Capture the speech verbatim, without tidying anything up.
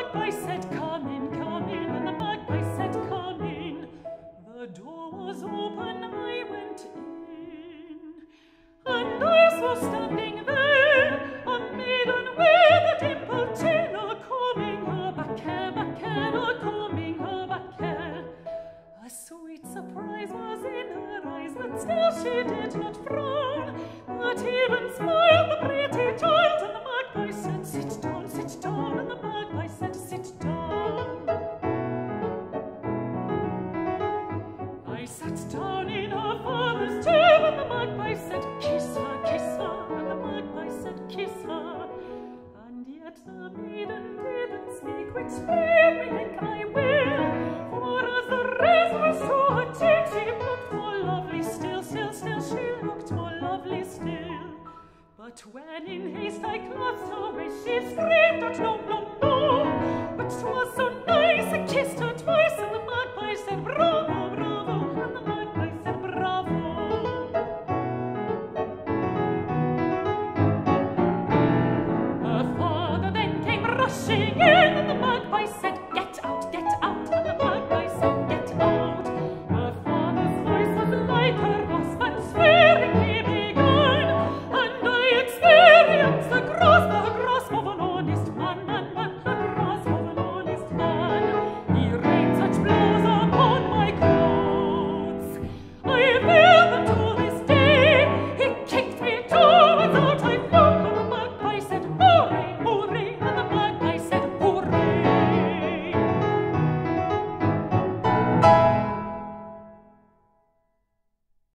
magpie said, come in, come in, and the magpie said, come in. The door was open, I went in, and I saw standing there a maiden with a dimpled chin, a-combing her back hair, back hair, a-combing her back hair. A sweet surprise was in her eyes, but still she did not frown, but even smiled the pretty child, and the magpie said, sit down, sit down, and the magpie said, sit down. I sat down in her father's chair, and the magpie said, kiss her, kiss her, and the magpie said, kiss her. And yet the maiden didn't speak, which made me think I will, for as the rays rushed to her cheek, she looked more lovely still, still, still, she looked more lovely still. But when in haste I clasped her waist, she screamed out, no, no, no, but 'twas so nice, I kissed her twice, and the magpie said, bravo, bravo, and the magpie said, bravo. Her father then came rushing in,